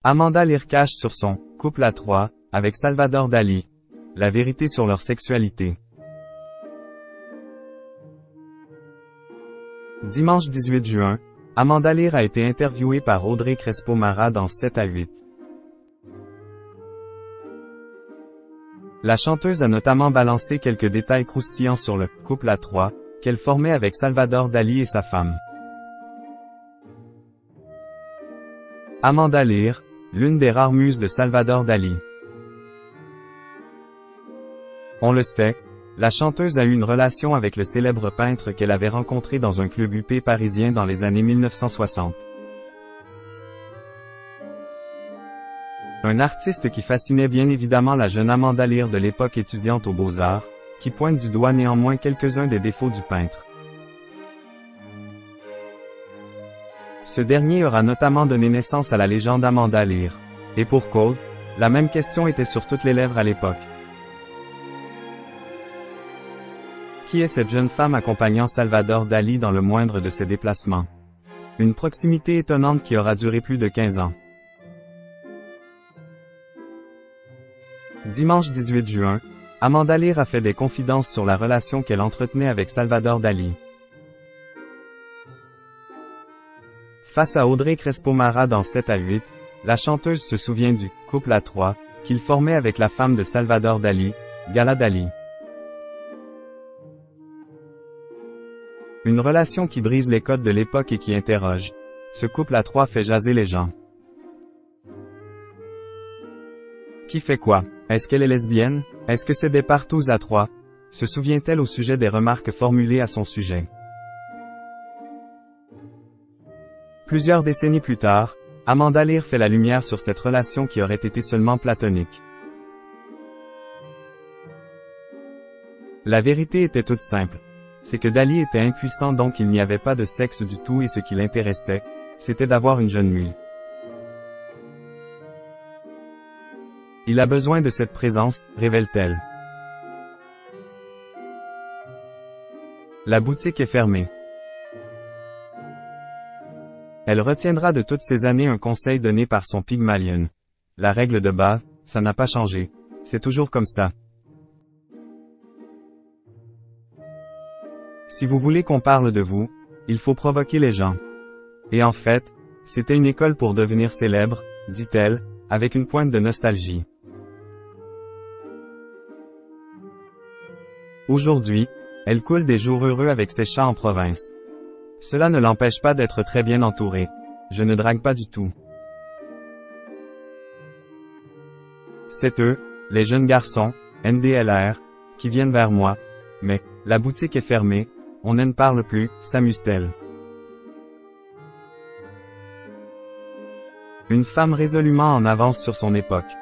Amanda Lear cache sur son « couple à trois » avec Salvador Dali. La vérité sur leur sexualité. Dimanche 18 juin, Amanda Lear a été interviewée par Audrey Crespo-Mara dans 7 à 8. La chanteuse a notamment balancé quelques détails croustillants sur le « couple à trois » qu'elle formait avec Salvador Dali et sa femme. Amanda Lear, l'une des rares muses de Salvador Dali. On le sait, la chanteuse a eu une relation avec le célèbre peintre qu'elle avait rencontré dans un club huppé parisien dans les années 1960. Un artiste qui fascinait bien évidemment la jeune Amanda Lear de l'époque étudiante aux Beaux-Arts, qui pointe du doigt néanmoins quelques-uns des défauts du peintre. Ce dernier aura notamment donné naissance à la légende Amanda Lear. Et pour cause, la même question était sur toutes les lèvres à l'époque. Qui est cette jeune femme accompagnant Salvador Dali dans le moindre de ses déplacements? Une proximité étonnante qui aura duré plus de 15 ans. Dimanche 18 juin, Amanda Lear a fait des confidences sur la relation qu'elle entretenait avec Salvador Dali. Face à Audrey Crespo-Mara dans 7 à 8, la chanteuse se souvient du « couple à trois » qu'il formait avec la femme de Salvador Dali, Gala Dali. Une relation qui brise les codes de l'époque et qui interroge. Ce couple à trois fait jaser les gens. Qui fait quoi? Est-ce qu'elle est lesbienne? Est-ce que c'est des partous à trois? Se souvient-elle au sujet des remarques formulées à son sujet? Plusieurs décennies plus tard, Amanda Lear fait la lumière sur cette relation qui aurait été seulement platonique. La vérité était toute simple. C'est que Dali était impuissant, donc il n'y avait pas de sexe du tout, et ce qui l'intéressait, c'était d'avoir une jeune mule. Il a besoin de cette présence, révèle-t-elle. La boutique est fermée. Elle retiendra de toutes ces années un conseil donné par son Pygmalion. La règle de base, ça n'a pas changé. C'est toujours comme ça. Si vous voulez qu'on parle de vous, il faut provoquer les gens. Et en fait, c'était une école pour devenir célèbre, dit-elle, avec une pointe de nostalgie. Aujourd'hui, elle coule des jours heureux avec ses chats en province. Cela ne l'empêche pas d'être très bien entourée. Je ne drague pas du tout. C'est eux, les jeunes garçons, NDLR, qui viennent vers moi. Mais, la boutique est fermée, on ne parle plus, s'amuse-t-elle. Une femme résolument en avance sur son époque.